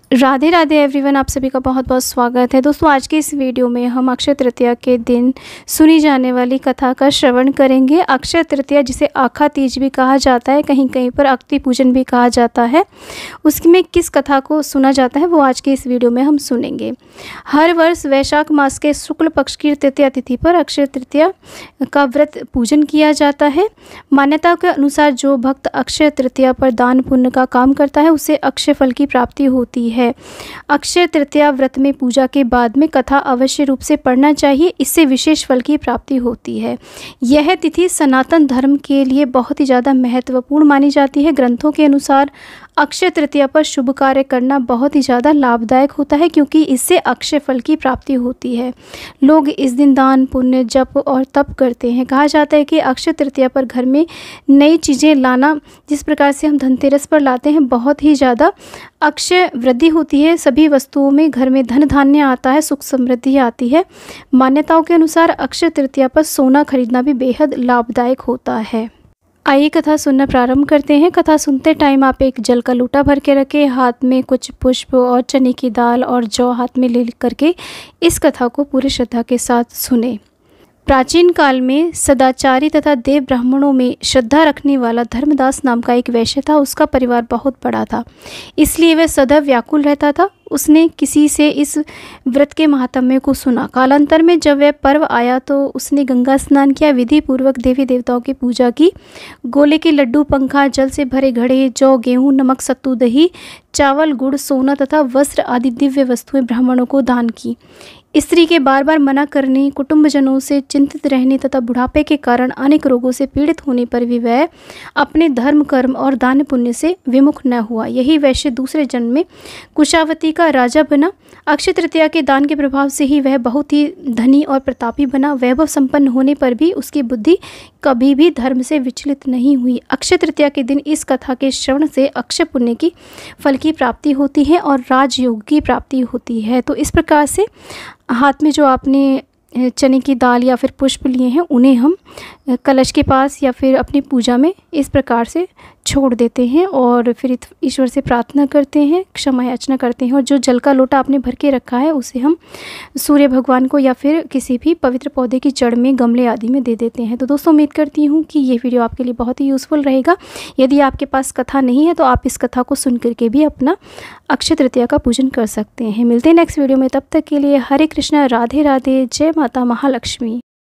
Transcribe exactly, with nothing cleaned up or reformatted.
Radhe Radhe everyone, आप सभी का बहुत बहुत स्वागत है। दोस्तों, आज के इस वीडियो में हम अक्षय तृतीया के दिन सुनी जाने वाली कथा का श्रवण करेंगे। अक्षय तृतीया जिसे आखा तीज भी कहा जाता है, कहीं कहीं पर अक्ति पूजन भी कहा जाता है, उसमें किस कथा को सुना जाता है वो आज के इस वीडियो में हम सुनेंगे। हर वर्ष वैशाख मास के शुक्ल पक्ष की तृतीया तिथि पर अक्षय तृतीया का व्रत पूजन किया जाता है। मान्यता के अनुसार जो भक्त अक्षय तृतीया पर दान पुण्य का काम करता है उसे अक्षय फल की प्राप्ति होती है। है अक्षय तृतीया व्रत में पूजा के बाद में कथा अवश्य रूप से पढ़ना चाहिए, इससे विशेष फल की प्राप्ति होती है। यह तिथि सनातन धर्म के लिए बहुत ही ज़्यादा महत्वपूर्ण मानी जाती है। ग्रंथों के अनुसार अक्षय तृतीया पर शुभ कार्य करना बहुत ही ज़्यादा लाभदायक होता है, क्योंकि इससे अक्षय फल की प्राप्ति होती है। लोग इस दिन दान पुण्य जप और तप करते हैं। कहा जाता है कि अक्षय तृतीया पर घर में नई चीज़ें लाना, जिस प्रकार से हम धनतेरस पर लाते हैं, बहुत ही ज़्यादा अक्षय वृद्धि होती है। सभी वस्तुओं में घर में धन धान्य आता है, सुख समृद्धि आती है। मान्यताओं के अनुसार अक्षय तृतीया पर सोना खरीदना भी बेहद लाभदायक होता है। आइए कथा सुनना प्रारंभ करते हैं। कथा सुनते टाइम आप एक जल का लोटा भर के रखें, हाथ में कुछ पुष्प और चने की दाल और जौ हाथ में ले करके इस कथा को पूरी श्रद्धा के साथ सुने। प्राचीन काल में सदाचारी तथा देव ब्राह्मणों में श्रद्धा रखने वाला धर्मदास नाम का एक वैश्य था। उसका परिवार बहुत बड़ा था, इसलिए वह सदैव व्याकुल रहता था। उसने किसी से इस व्रत के महात्म्य को सुना। कालांतर में जब वह पर्व आया तो उसने गंगा स्नान किया, विधि पूर्वक देवी देवताओं की पूजा की, गोले के लड्डू, पंखा, जल से भरे घड़े, जौ, गेहूं, नमक, सत्तू, दही, चावल, गुड़, सोना तथा वस्त्र आदि दिव्य वस्तुएं ब्राह्मणों को दान की। स्त्री के बार बार मना करने, कुटुंबजनों से चिंतित रहने तथा बुढ़ापे के कारण अनेक रोगों से पीड़ित होने पर भी वह अपने धर्म, कर्म और दान पुण्य से विमुख न हुआ। यही वैश्य दूसरे जन्म में कुशावती का राजा बना। अक्षय तृतीया के दान के प्रभाव से ही वह बहुत ही धनी और प्रतापी बना। वैभव संपन्न होने पर भी उसकी बुद्धि कभी भी धर्म से विचलित नहीं हुई। अक्षय तृतीया के दिन इस कथा के श्रवण से अक्षय पुण्य की फल की प्राप्ति होती है और राजयोग की प्राप्ति होती है। तो इस प्रकार से हाथ में जो आपने चने की दाल या फिर पुष्प लिए हैं, उन्हें हम कलश के पास या फिर अपनी पूजा में इस प्रकार से छोड़ देते हैं और फिर ईश्वर से प्रार्थना करते हैं, क्षमा याचना करते हैं। और जो जल का लोटा आपने भर के रखा है उसे हम सूर्य भगवान को या फिर किसी भी पवित्र पौधे की जड़ में, गमले आदि में दे देते हैं। तो दोस्तों, उम्मीद करती हूँ कि ये वीडियो आपके लिए बहुत ही यूज़फुल रहेगा। यदि आपके पास कथा नहीं है तो आप इस कथा को सुन करके भी अपना अक्षय तृतीया का पूजन कर सकते हैं। मिलते हैं नेक्स्ट वीडियो में, तब तक के लिए हरे कृष्णा, राधे राधे, जय माता महालक्ष्मी।